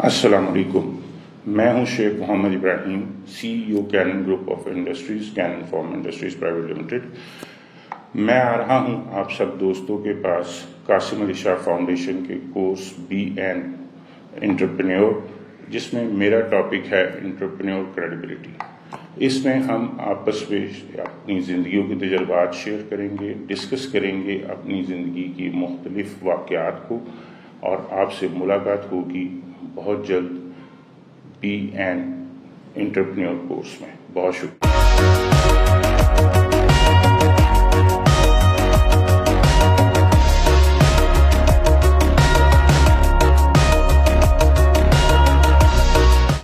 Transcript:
अस्सलाम वालेकुम। मैं हूं Sheikh Mohammad Ibrahim, CEO Canon group of industries, Canon farm industries private limited. मैं आ रहा हूं आप सब दोस्तों के पास कासिम अली शाह फाउंडेशन के कोर्स बी एन एंटरप्रेन्योर, जिसमें मेरा टॉपिक है एंटरप्रेन्योर क्रेडिबिलिटी। इसमें हम आपस में अपनी ज़िंदगियों के तजुर्बात शेयर करेंगे, डिस्कस करेंगे अपनी ज़िंदगी की मुख्तलिफ वाक़यात को, और आपसे मुलाकात होगी बहुत जल्द बी एन एंटरप्रेन्योर कोर्स में। बहुत शुक्रिया।